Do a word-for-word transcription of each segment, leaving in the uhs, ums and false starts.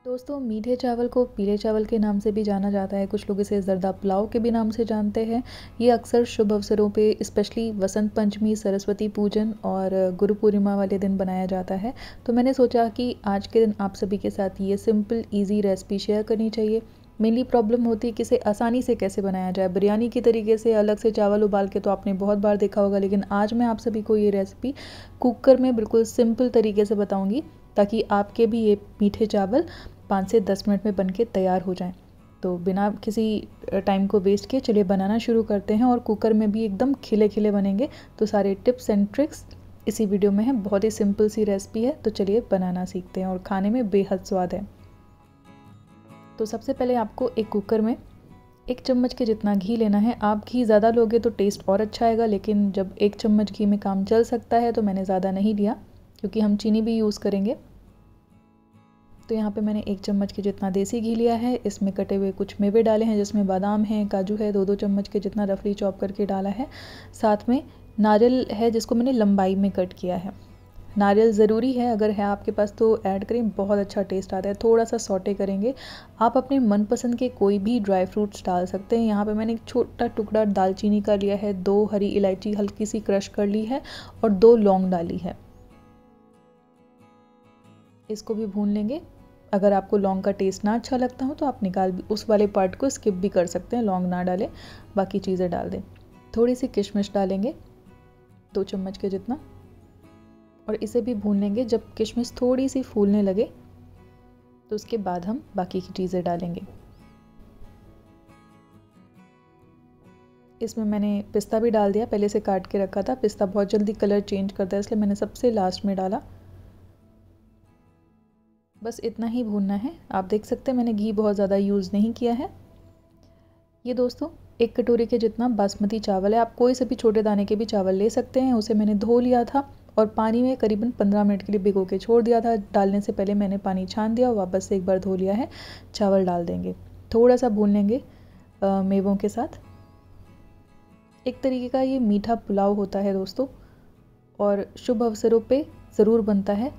दोस्तों, मीठे चावल को पीले चावल के नाम से भी जाना जाता है। कुछ लोग इसे ज़र्दा पुलाव के भी नाम से जानते हैं। ये अक्सर शुभ अवसरों पे, स्पेशली वसंत पंचमी, सरस्वती पूजन और गुरु पूर्णिमा वाले दिन बनाया जाता है। तो मैंने सोचा कि आज के दिन आप सभी के साथ ये सिंपल ईजी रेसिपी शेयर करनी चाहिए। मेनली प्रॉब्लम होती है कि इसे आसानी से कैसे बनाया जाए। बिरयानी की तरीके से अलग से चावल उबाल के तो आपने बहुत बार देखा होगा, लेकिन आज मैं आप सभी को ये रेसिपी कुकर में बिल्कुल सिंपल तरीके से बताऊँगी, ताकि आपके भी ये मीठे चावल पाँच से दस मिनट में बनके तैयार हो जाएं। तो बिना किसी टाइम को वेस्ट किए चलिए बनाना शुरू करते हैं। और कुकर में भी एकदम खिले खिले बनेंगे। तो सारे टिप्स एंड ट्रिक्स इसी वीडियो में है। बहुत ही सिंपल सी रेसिपी है, तो चलिए बनाना सीखते हैं और खाने में बेहद स्वाद है। तो सबसे पहले आपको एक कुकर में एक चम्मच के जितना घी लेना है। आप घी ज़्यादा लोगे तो टेस्ट और अच्छा आएगा, लेकिन जब एक चम्मच घी में काम चल सकता है तो मैंने ज़्यादा नहीं लिया, क्योंकि हम चीनी भी यूज़ करेंगे। तो यहाँ पे मैंने एक चम्मच के जितना देसी घी लिया है। इसमें कटे हुए कुछ मेवे डाले हैं, जिसमें बादाम है, काजू है, दो दो चम्मच के जितना रफली चॉप करके डाला है। साथ में नारियल है, जिसको मैंने लंबाई में कट किया है। नारियल ज़रूरी है, अगर है आपके पास तो ऐड करें, बहुत अच्छा टेस्ट आता है। थोड़ा सा सौटे करेंगे। आप अपने मनपसंद के कोई भी ड्राई फ्रूट्स डाल सकते हैं। यहाँ पे मैंने एक छोटा टुकड़ा दालचीनी का लिया है, दो हरी इलायची हल्की सी क्रश कर ली है और दो लौंग डाली है। इसको भी भून लेंगे। अगर आपको लौंग का टेस्ट ना अच्छा लगता हो तो आप निकाल भी उस वाले पार्ट को स्किप भी कर सकते हैं, लौंग ना डालें, बाकी चीज़ें डाल दें। थोड़ी सी किशमिश डालेंगे, दो चम्मच के जितना, और इसे भी भून लेंगे। जब किशमिश थोड़ी सी फूलने लगे तो उसके बाद हम बाकी की चीज़ें डालेंगे। इसमें मैंने पिस्ता भी डाल दिया, पहले से काट के रखा था। पिस्ता बहुत जल्दी कलर चेंज करता है, इसलिए मैंने सबसे लास्ट में डाला। बस इतना ही भूनना है। आप देख सकते हैं मैंने घी बहुत ज़्यादा यूज़ नहीं किया है। ये दोस्तों एक कटोरी के जितना बासमती चावल है। आप कोई से भी छोटे दाने के भी चावल ले सकते हैं। उसे मैंने धो लिया था और पानी में करीबन पंद्रह मिनट के लिए भिगो के छोड़ दिया था। डालने से पहले मैंने पानी छान दिया और वापस से एक बार धो लिया है। चावल डाल देंगे, थोड़ा सा भून लेंगे मेवों के साथ। एक तरीके का ये मीठा पुलाव होता है दोस्तों, और शुभ अवसरों पे ज़रूर बनता है।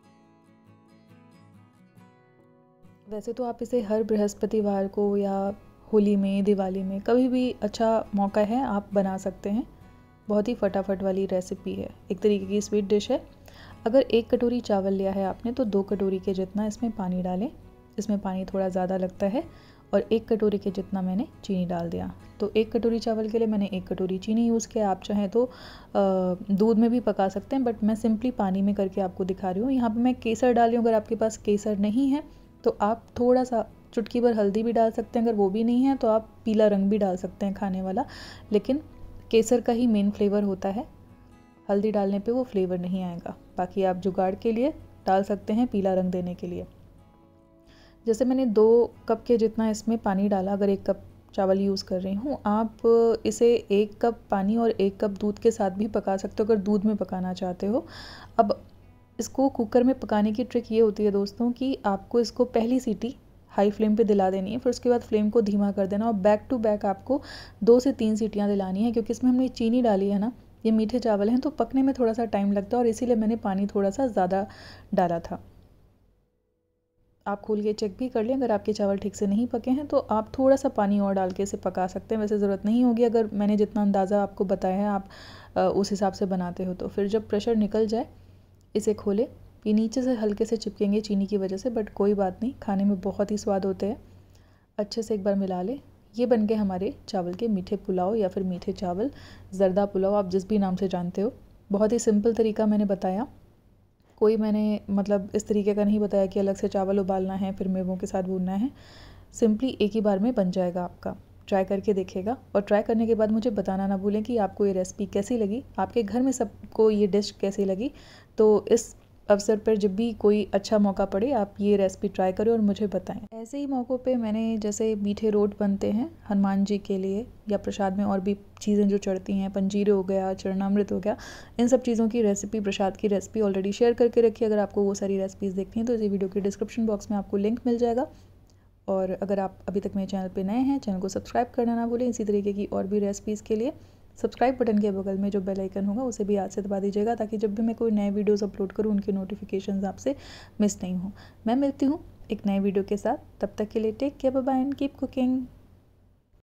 वैसे तो आप इसे हर बृहस्पतिवार को या होली में, दिवाली में, कभी भी अच्छा मौका है आप बना सकते हैं। बहुत ही फटाफट वाली रेसिपी है, एक तरीके की स्वीट डिश है। अगर एक कटोरी चावल लिया है आपने तो दो कटोरी के जितना इसमें पानी डालें। इसमें पानी थोड़ा ज़्यादा लगता है। और एक कटोरी के जितना मैंने चीनी डाल दिया। तो एक कटोरी चावल के लिए मैंने एक कटोरी चीनी यूज़ किया। आप चाहें तो दूध में भी पका सकते हैं, बट मैं सिंपली पानी में करके आपको दिखा रही हूँ। यहाँ पर मैं केसर डाली हूँ। अगर आपके पास केसर नहीं है तो आप थोड़ा सा चुटकी भर हल्दी भी डाल सकते हैं। अगर वो भी नहीं है तो आप पीला रंग भी डाल सकते हैं खाने वाला, लेकिन केसर का ही मेन फ्लेवर होता है। हल्दी डालने पे वो फ्लेवर नहीं आएगा। बाकी आप जुगाड़ के लिए डाल सकते हैं पीला रंग देने के लिए। जैसे मैंने दो कप के जितना इसमें पानी डाला। अगर एक कप चावल यूज़ कर रही हूँ, आप इसे एक कप पानी और एक कप दूध के साथ भी पका सकते हो, अगर दूध में पकाना चाहते हो। अब इसको कुकर में पकाने की ट्रिक ये होती है दोस्तों कि आपको इसको पहली सीटी हाई फ्लेम पे दिला देनी है, फिर उसके बाद फ्लेम को धीमा कर देना और बैक टू बैक आपको दो से तीन सीटियाँ दिलानी है। क्योंकि इसमें हमने चीनी डाली है ना, ये मीठे चावल हैं तो पकने में थोड़ा सा टाइम लगता है, और इसीलिए मैंने पानी थोड़ा सा ज़्यादा डाला था। आप खोल के चेक भी कर लें। अगर आपके चावल ठीक से नहीं पके हैं तो आप थोड़ा सा पानी और डाल के इसे पका सकते हैं। वैसे ज़रूरत नहीं होगी, अगर मैंने जितना अंदाज़ा आपको बताया है आप उस हिसाब से बनाते हो तो। फिर जब प्रेशर निकल जाए इसे खोले। ये नीचे से हल्के से चिपकेंगे चीनी की वजह से, बट कोई बात नहीं, खाने में बहुत ही स्वाद होते हैं। अच्छे से एक बार मिला ले। ये बन गए हमारे चावल के मीठे पुलाव, या फिर मीठे चावल, ज़र्दा पुलाव, आप जिस भी नाम से जानते हो। बहुत ही सिंपल तरीका मैंने बताया। कोई मैंने मतलब इस तरीके का नहीं बताया कि अलग से चावल उबालना है फिर मेवों के साथ भूनना है। सिंपली एक ही बार में बन जाएगा आपका। ट्राई करके देखिएगा, और ट्राई करने के बाद मुझे बताना ना भूलें कि आपको ये रेसिपी कैसी लगी, आपके घर में सबको ये डिश कैसी लगी। तो इस अवसर पर जब भी कोई अच्छा मौका पड़े आप ये रेसिपी ट्राई करें और मुझे बताएं। ऐसे ही मौक़ों पे मैंने, जैसे मीठे रोट बनते हैं हनुमान जी के लिए, या प्रसाद में और भी चीज़ें जो चढ़ती हैं, पंजीर हो गया, चरणामृत हो गया, इन सब चीज़ों की रेसिपी, प्रसाद की रेसिपी ऑलरेडी शेयर करके रखी है। अगर आपको वो सारी रेसिपीज़ देखनी है तो इसी वीडियो के डिस्क्रिप्शन बॉक्स में आपको लिंक मिल जाएगा। और अगर आप अभी तक मेरे चैनल पे नए हैं, चैनल को सब्सक्राइब करना ना भूलें। इसी तरीके की और भी रेसिपीज़ के लिए सब्सक्राइब बटन के बगल में जो बेल आइकन होगा उसे भी याद से दबा दीजिएगा, ताकि जब भी मैं कोई नए वीडियोस अपलोड करूँ उनके नोटिफिकेशंस आपसे मिस नहीं हो। मैं मिलती हूँ एक नए वीडियो के साथ। तब तक के लिए take care, bye bye and keep cooking.